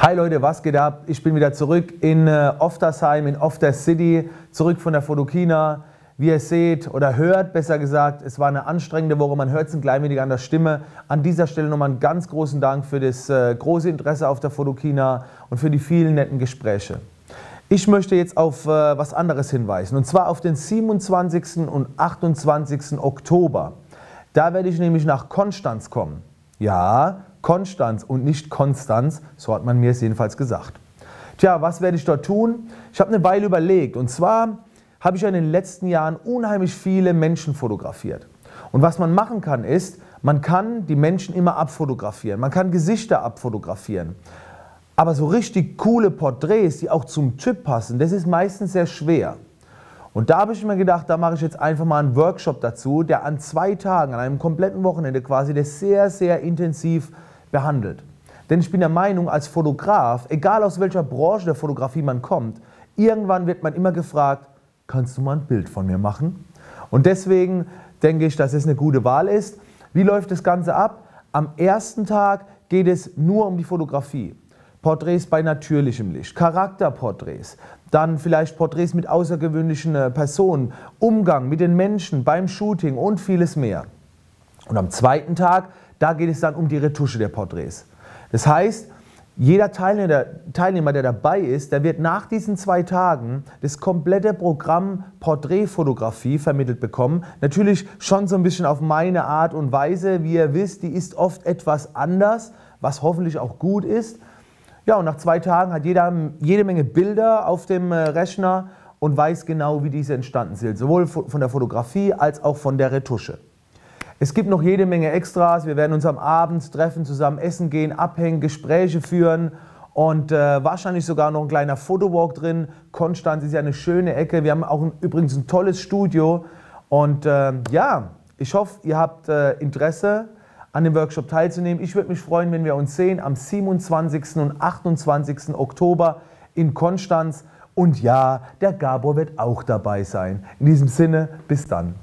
Hi Leute, was geht ab? Ich bin wieder zurück in Oftersheim, in Ofter City, zurück von der Photokina. Wie ihr seht oder hört, besser gesagt, es war eine anstrengende Woche, man hört es ein klein wenig an der Stimme. An dieser Stelle nochmal einen ganz großen Dank für das große Interesse auf der Photokina und für die vielen netten Gespräche. Ich möchte jetzt auf was anderes hinweisen, und zwar auf den 27. und 28. Oktober. Da werde ich nämlich nach Konstanz kommen. Ja, Konstanz und nicht Konstanz, so hat man mir es jedenfalls gesagt. Tja, was werde ich dort tun? Ich habe eine Weile überlegt, und zwar habe ich in den letzten Jahren unheimlich viele Menschen fotografiert. Und was man machen kann ist, man kann die Menschen immer abfotografieren, man kann Gesichter abfotografieren. Aber so richtig coole Porträts, die auch zum Typ passen, das ist meistens sehr schwer. Und da habe ich mir gedacht, da mache ich jetzt einfach mal einen Workshop dazu, der an 2 Tagen, an einem kompletten Wochenende quasi, das sehr, sehr intensiv behandelt. Denn ich bin der Meinung, als Fotograf, egal aus welcher Branche der Fotografie man kommt, irgendwann wird man immer gefragt, kannst du mal ein Bild von mir machen? Und deswegen denke ich, dass es eine gute Wahl ist. Wie läuft das Ganze ab? Am ersten Tag geht es nur um die Fotografie. Porträts bei natürlichem Licht, Charakterporträts, dann vielleicht Porträts mit außergewöhnlichen Personen, Umgang mit den Menschen beim Shooting und vieles mehr. Und am zweiten Tag, da geht es dann um die Retusche der Porträts. Das heißt, jeder Teilnehmer, der dabei ist, der wird nach diesen 2 Tagen das komplette Programm Porträtfotografie vermittelt bekommen. Natürlich schon so ein bisschen auf meine Art und Weise. Wie ihr wisst, die ist oft etwas anders, was hoffentlich auch gut ist. Ja, und nach 2 Tagen hat jeder jede Menge Bilder auf dem Rechner und weiß genau, wie diese entstanden sind. Sowohl von der Fotografie als auch von der Retusche. Es gibt noch jede Menge Extras. Wir werden uns am Abend treffen, zusammen essen gehen, abhängen, Gespräche führen und wahrscheinlich sogar noch ein kleiner Fotowalk drin. Konstanz ist ja eine schöne Ecke. Wir haben auch übrigens ein tolles Studio. Und ja, ich hoffe, ihr habt Interesse, an dem Workshop teilzunehmen. Ich würde mich freuen, wenn wir uns sehen am 27. und 28. Oktober in Konstanz. Und ja, der Gabor wird auch dabei sein. In diesem Sinne, bis dann.